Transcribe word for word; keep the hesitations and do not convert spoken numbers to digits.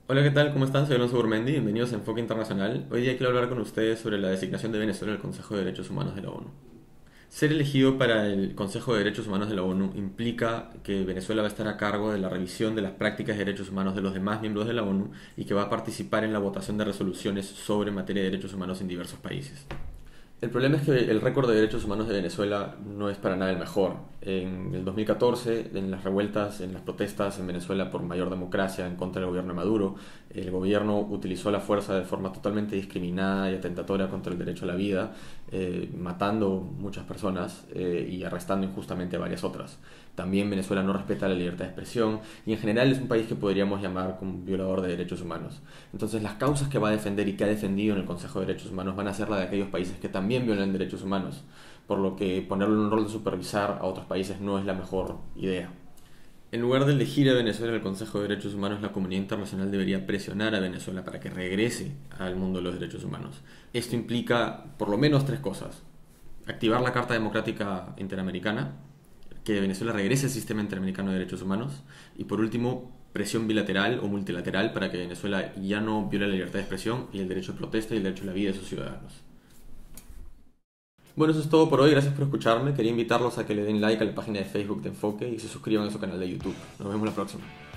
Hola, ¿qué tal? ¿Cómo están? Soy Alonso Burmendi, bienvenidos a Enfoque Internacional. Hoy día quiero hablar con ustedes sobre la designación de Venezuela al Consejo de Derechos Humanos de la ONU. Ser elegido para el Consejo de Derechos Humanos de la ONU implica que Venezuela va a estar a cargo de la revisión de las prácticas de derechos humanos de los demás miembros de la ONU y que va a participar en la votación de resoluciones sobre materia de derechos humanos en diversos países. El problema es que el récord de derechos humanos de Venezuela no es para nada el mejor. En el dos mil catorce, en las revueltas, en las protestas en Venezuela por mayor democracia en contra del gobierno de Maduro, el gobierno utilizó la fuerza de forma totalmente discriminada y atentatoria contra el derecho a la vida, eh, matando muchas personas eh, y arrestando injustamente a varias otras. También Venezuela no respeta la libertad de expresión y en general es un país que podríamos llamar como un violador de derechos humanos. Entonces las causas que va a defender y que ha defendido en el Consejo de Derechos Humanos van a ser la de aquellos países que también violan derechos humanos, por lo que ponerlo en un rol de supervisar a otros países no es la mejor idea. En lugar de elegir a Venezuela en el Consejo de Derechos Humanos, la comunidad internacional debería presionar a Venezuela para que regrese al mundo de los derechos humanos. Esto implica por lo menos tres cosas. Activar la Carta Democrática Interamericana, que Venezuela regrese al sistema interamericano de derechos humanos y por último presión bilateral o multilateral para que Venezuela ya no viole la libertad de expresión y el derecho de protesta y el derecho a la vida de sus ciudadanos. Bueno, eso es todo por hoy, gracias por escucharme. Quería invitarlos a que le den like a la página de Facebook de Enfoque y se suscriban a su canal de YouTube. Nos vemos la próxima.